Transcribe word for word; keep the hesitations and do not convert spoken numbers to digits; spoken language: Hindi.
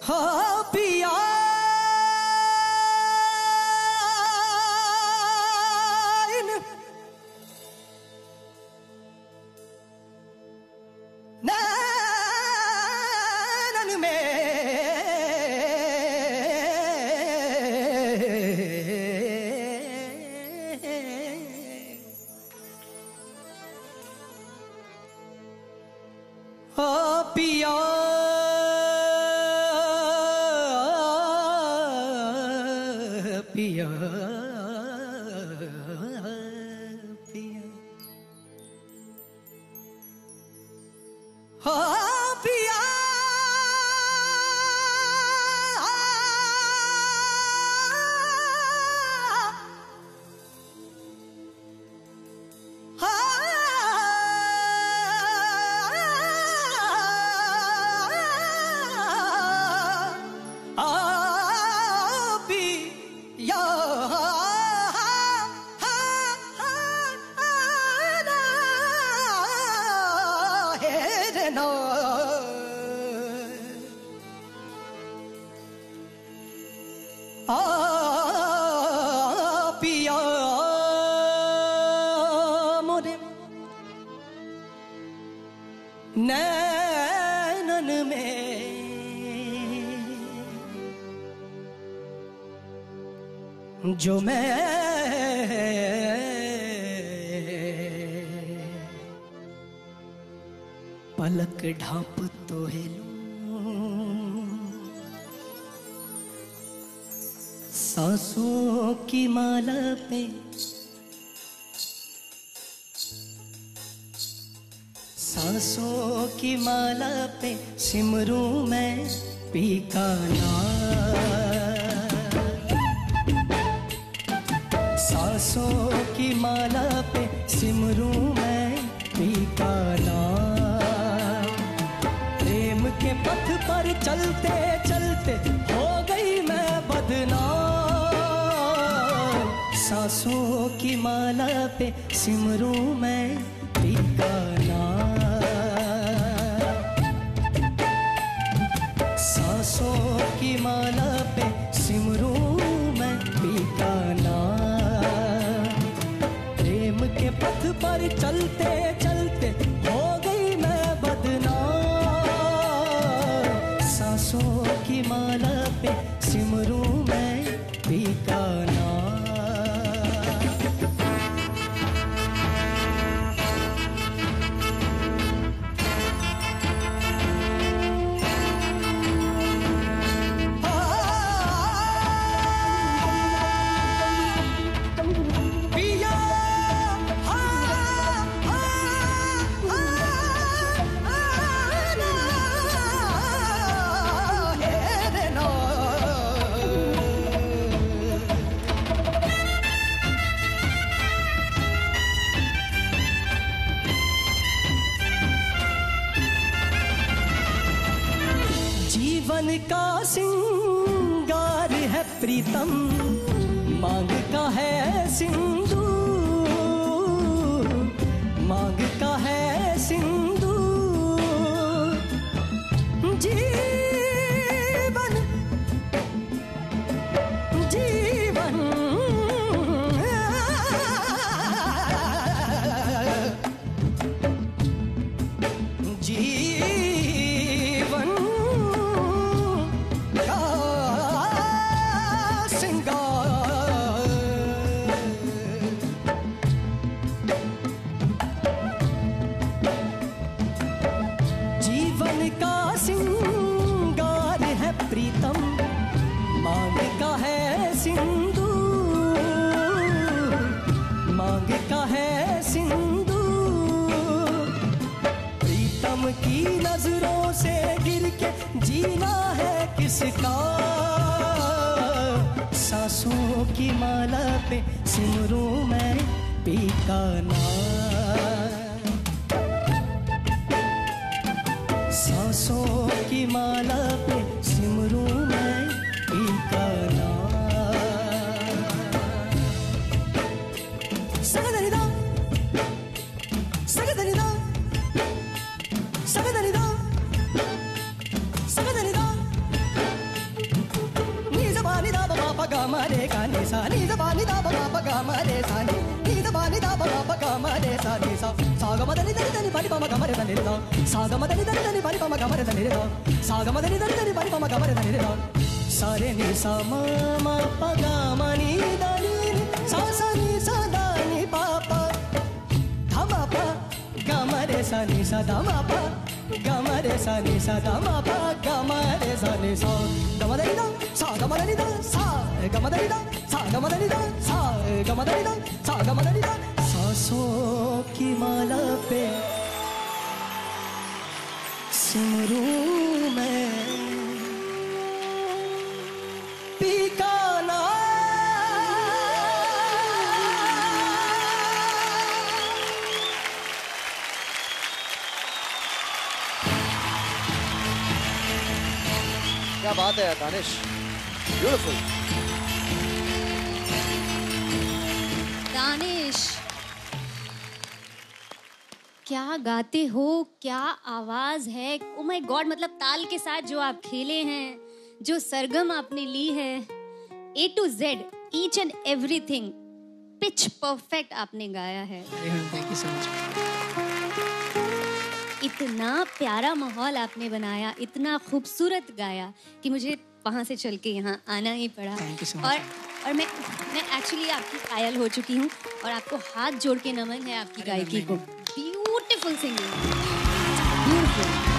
हाँ पिया नैनन में हाँ पिया पिया पिया हाँ पिया आ पिया मोरे नैनन में जो मैं पलक ढांप तो है सांसों की माला पे सांसों की माला पे सिमरूं मैं पी का नाम। सांसों की माला पे सिमरूं मैं पी का नाम। प्रेम के पथ पर चलते चलते हो गई मैं बदनाम। सांसों की माला पे सिमरूं मैं पी का नाम। सांसों की माला पे सिमरूं मैं पी का नाम। प्रेम के पथ पर चलते चलते हो गई मैं बदनाम। सांसों की माला पे सिमरूं मैं पी का नाम। जीवन का सिंगार है प्रीतम, मांग का है सिंदूर, मांग का है सिंदूर। जीवन जीवन जीवन जीवन का सिंगार है प्रीतम, मांग का है सिंदूर, मांग का है सिंदूर। प्रीतम की नजरों से गिर के जीना है किसका। सांसों की माला पे सिमरूं मैं पी का नाम। सांसों की माला पे सिमरूं मैं पी का नाम। सगदनिदा सगदनिदा सगदनिदा सगदनिदा सा नी दा पा नी दा पा पा गा मा रे सा नी नी दा पा नी दा पा पा गा मा रे सा नी सा सा गा मा दा नी दा नी पा नी पा मा गा मा रे सा नी दा सा गा मा दा नी दा नी पा नी पा मा गा मा रे सा नी दा सा गा मा दा नी दा नी पा नी पा मा गा मा रे सा नी दा सा रे नी सा मा मा पा गा मा नी दा नी सा सा नी सा दा नी पा पा धा मा पा गा मा रे सा नी सा धा मा पा गा मा रे सा नी सा धा मा पा गा मा रे सा नी सा गा मा दा नी दा सा गा मा दा नी दा सा गा मा दा नी दा सा गा मा दा नी दा सा गा मा दा नी दा सा गा मा दा नी दा सांसों की माला पे सिमरूं मैं पीका ना क्या बात है दानिश, ब्यूटीफुल। दानिश, क्या गाते हो, क्या आवाज है। ओ माय गॉड, मतलब ताल के साथ जो आप खेले हैं, जो सरगम आपने ली है, A to Z, each and everything pitch perfect आपने गाया है। Thank you so much. इतना प्यारा माहौल आपने बनाया, इतना खूबसूरत गाया कि मुझे वहाँ से चल के यहाँ आना ही पड़ा। Thank you so much. और और मैं मैं एक्चुअली आपकी कायल हो चुकी हूँ और आपको हाथ जोड़ के नमन है आपकी गायकी को। Beautiful singing, beautiful.